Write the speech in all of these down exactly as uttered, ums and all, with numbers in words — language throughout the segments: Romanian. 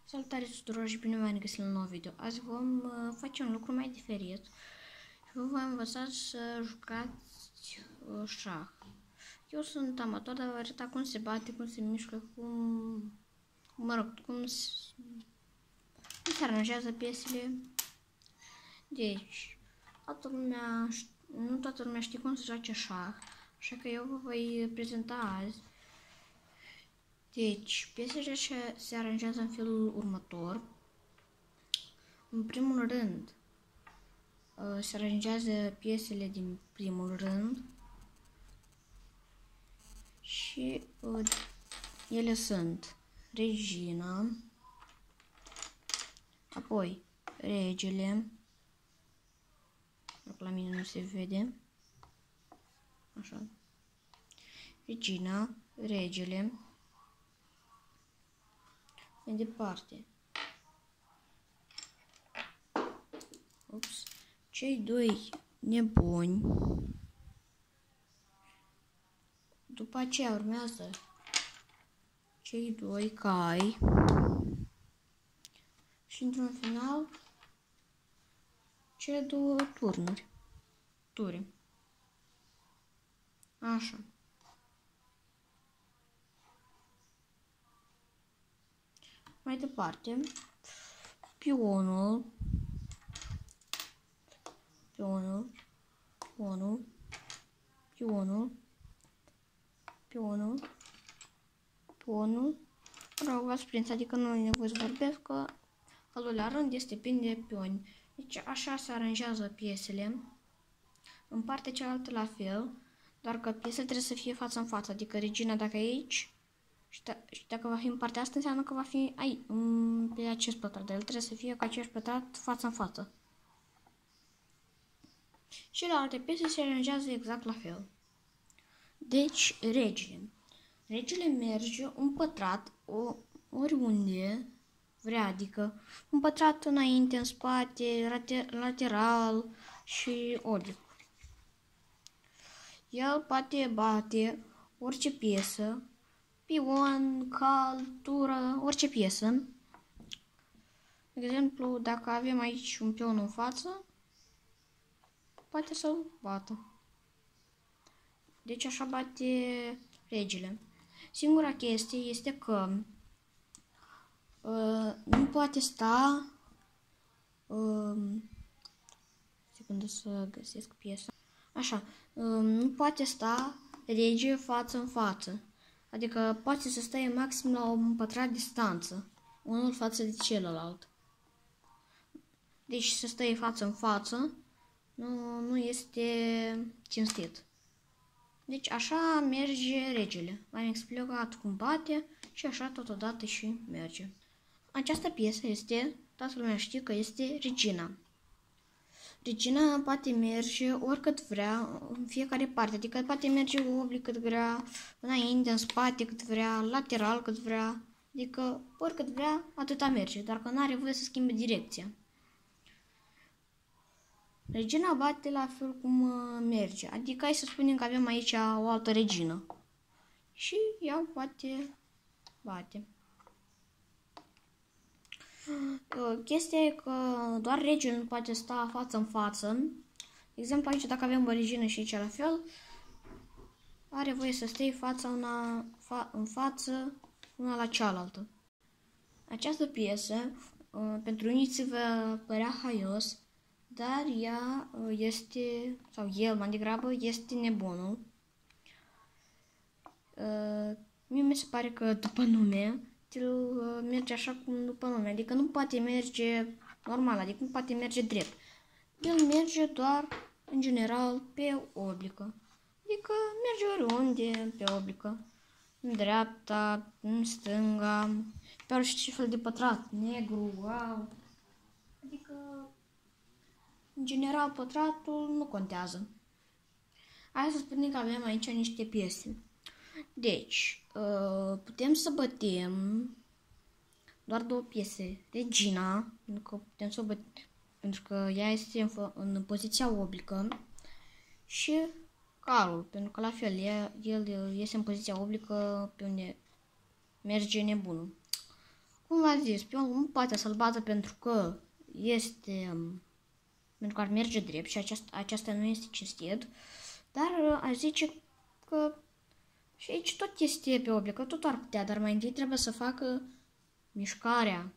Salutare tuturor și bine v-am găsit la un nou video. Azi vom uh, face un lucru mai diferit și vă voi învăța să jucați uh, șah. Eu sunt amator, dar vă arăta cum se bate, cum se mișcă, cum, mă rog, cum se, cum se aranjează piesele. Deci, toată lumea, nu toată lumea știe cum se joace șah, așa că eu vă voi prezenta azi. Deci, piesele se aranjează în felul următor. În primul rând, se aranjează piesele din primul rând și ele sunt regina, apoi regele, la mine nu se vede, așa, regina, regele. Mai departe, ups, cei doi nebuni, după aceea urmează cei doi cai și într-un final cele două turnuri, ture, așa. Mai departe, pionul, pionul, pionul, pionul, pionul, pionul, rog, v-ați prins, adică nu e nevoie să vorbesc, că al doilea rând este plin de pioni. Deci așa se aranjează piesele. În partea cealaltă la fel, doar că piesele trebuie să fie față în față, adică regina dacă e aici, și, și dacă va fi în partea asta, înseamnă că va fi aici, pe acest pătrat. Dar el trebuie să fie cu acest pătrat față în față. Și la alte piese se aranjează exact la fel. Deci, regele. Regele merge un pătrat o, oriunde vrea, adică un pătrat înainte, în spate, lateral și oblic. El poate bate orice piesă, pion, cal, tură, orice piesă. De exemplu, dacă avem aici un pion în față, poate să-l bată. Deci așa bate regele. Singura chestie este că uh, nu poate sta, uh, secundă să găsesc piesa, așa, uh, nu poate sta rege față în față. Adică poate să stai maxim la un pătrat distanță, unul față de celălalt. Deci să stai față în față nu, nu este cinstit. Deci așa merge regele. V-am explicat cum bate și așa totodată și merge. Această piesă este, toată lumea știe că este regina. Regina poate merge oricât vrea, în fiecare parte, adică poate merge oblic cât vrea, înainte, în spate cât vrea, lateral cât vrea, adică oricât vrea, atâta merge, dar că nu are voie să schimbe direcția. Regina bate la fel cum merge, adică hai să spunem că avem aici o altă regină și ea poate bate. Chestia e că doar regele nu poate sta față în față. De exemplu, aici dacă avem o regină și aici la fel, are voie să stai fața una, fa, în față una la cealaltă. Această piesă, pentru unii ți va părea haios, dar ea este, sau el mai degrabă, este nebunul. Mie mi se pare că după nume el merge așa cum după nume, adică nu poate merge normal, adică nu poate merge drept. El merge doar, în general, pe oblică. Adică merge oriunde pe oblică. În dreapta, în stânga, pe orice fel de pătrat, negru, wow. Adică, în general, pătratul nu contează. Hai să spunem că avem aici niște piese. Deci, putem să bătem doar două piese. Regina, pentru că putem să o bătem, pentru că ea este în, în poziția oblică, și calul, pentru că la fel el, el este în poziția oblică pe unde merge nebunul. cum v-am zis, pionul nu poate să-l bată pentru că este, pentru că ar merge drept și aceasta, aceasta nu este cinstit, dar aș zice că și aici tot este pe obiect, că tot ar putea, dar mai întâi trebuie să facă mișcarea.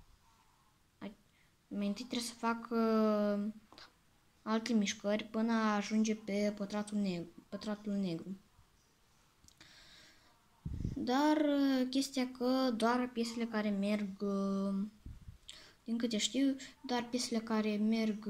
Mai întâi trebuie să facă alte mișcări până ajunge pe pătratul negru. Pătratul negru. Dar chestia că doar piesele care merg, din câte știu, doar piesele care merg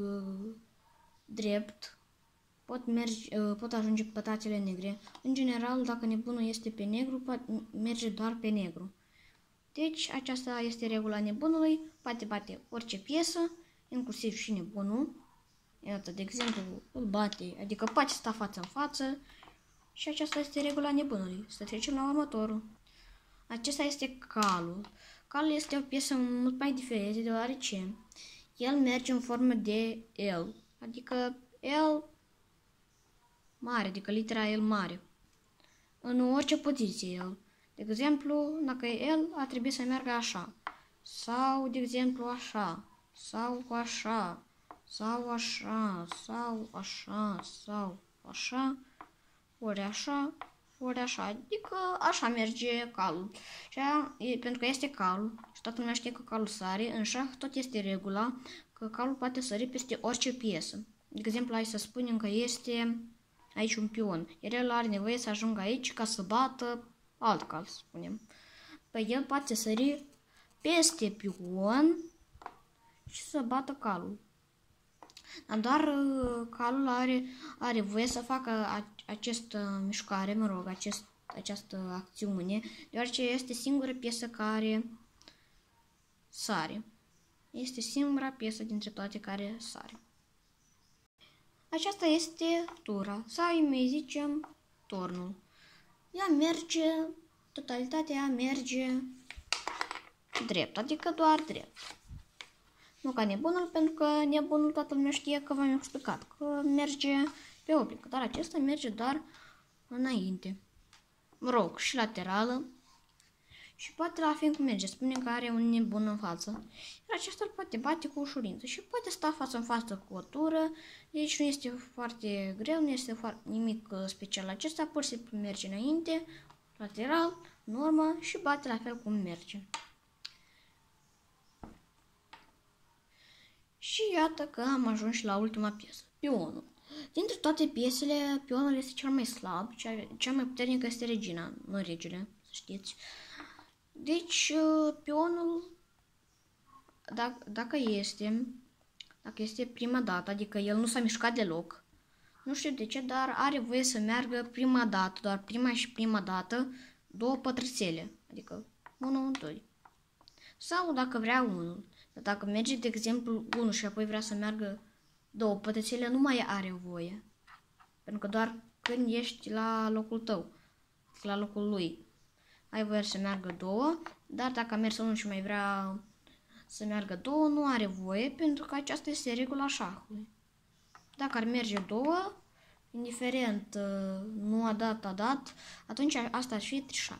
drept pot, merge, pot ajunge pe pătratele negre. În general, dacă nebunul este pe negru, merge doar pe negru. Deci, aceasta este regula nebunului, poate bate orice piesă, inclusiv și nebunul. Iată, de exemplu, îl bate, adică poate sta față în față și aceasta este regula nebunului. Să trecem la următorul. Acesta este calul. Calul este o piesă mult mai diferită, deoarece el merge în formă de L, adică L mare, adică litera L mare, în orice poziție el. De exemplu, dacă e el, ar trebui să meargă așa. Sau, de exemplu, așa. Sau așa. Sau așa. Sau așa. Sau așa. Ori așa. Ori așa. Adică așa merge calul. Și aia, e, pentru că este calul și toată lumea știe că calul sare, în șah tot este regula că calul poate sări peste orice piesă. De exemplu, hai să spunem că este aici un pion. Iar el are nevoie să ajungă aici ca să bată alt cal, să spunem. Păi el poate sări peste pion și să bată calul. Dar doar calul are, are voie să facă această mișcare, mă rog, acest, această acțiune, deoarece este singura piesă care sare. Este singura piesă dintre toate care sare. Aceasta este tura, sau îi mai zicem turnul. Ea merge, totalitatea ea merge drept, adică doar drept. Nu ca nebunul, pentru că nebunul toată lumea știe că v-am explicat, că merge pe oblic, dar acesta merge doar înainte. Mă rog, și laterală. Și poate la fel cum merge, spune că are un nebun în față. Iar acesta îl poate bate cu ușurință și poate sta față în față cu o tură. Deci nu este foarte greu, nu este foarte nimic special acesta, pur și simplu merge înainte, lateral, în urmă și bate la fel cum merge. Și iată că am ajuns și la ultima piesă, pionul. Dintre toate piesele, pionul este cel mai slab, cea, cea mai puternică este regina, nu regele, să știți. Deci, pionul, dacă, dacă este, dacă este prima dată, adică el nu s-a mișcat deloc, nu știu de ce, dar are voie să meargă prima dată, doar prima și prima dată, două pătrățele, adică unu, doi. Sau dacă vrea unul. Dar dacă merge, de exemplu, unul și apoi vrea să meargă două pătrățele, nu mai are voie. Pentru că doar când ești la locul tău, la locul lui, ai voie să meargă două, dar dacă a mers unul și mai vrea să meargă două, nu are voie, pentru că aceasta este regula șahului. Dacă ar merge două, indiferent nu a dat, a dat, atunci asta ar fi trișat.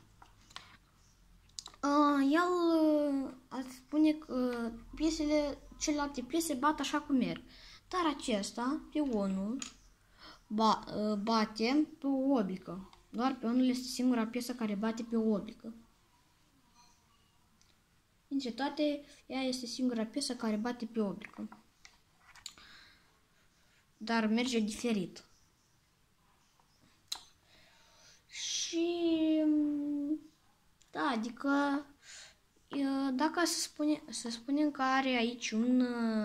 Uh, el uh, ar spune că piesele, celelalte piese bat așa cum merg. Dar acesta, pionul, ba, uh, bate pe o oblică. Doar pionul este singura piesă care bate pe o oblică. Dintre toate, ea este singura piesă care bate pe o oblică. Dar merge diferit. Și... da, adică dacă se spune, să spunem că are aici un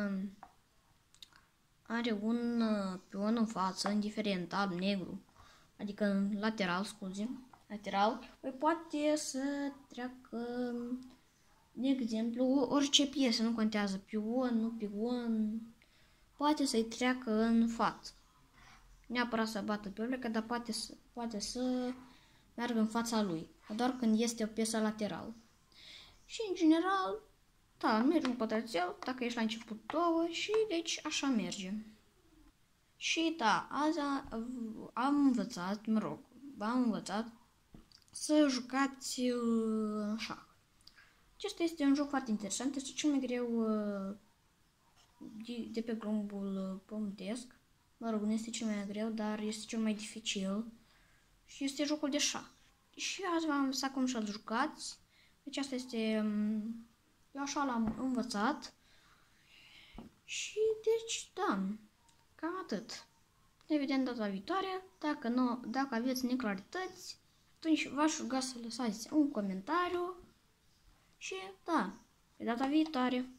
are un pion în față, indiferent, alb, negru, adică în lateral, scuze, lateral, păi poate să treacă, de exemplu, orice piesă, nu contează, pion, nu pion, poate să-i treacă în față. Neapărat să bată pe oblică, dar poate să, poate să meargă în fața lui, doar când este o piesă laterală. Și în general, da, merge un pătrățel, dacă ești la început două și deci așa merge. Și da, azi am învățat, mă rog, v-am învățat să jucați în șah. Acesta este un joc foarte interesant, este cel mai greu de, de pe globul pământesc. Mă rog, nu este cel mai greu, dar este cel mai dificil. Și este jocul de șah. Și azi v-am învățat cum să-l jucați. Deci asta este... Eu așa l-am învățat. Și deci, da, cam atât. Ne vedem data viitoare. Dacă, nu, dacă aveți neclarități, atunci v-aș ruga să lăsați un comentariu. Și da, pe data viitoare.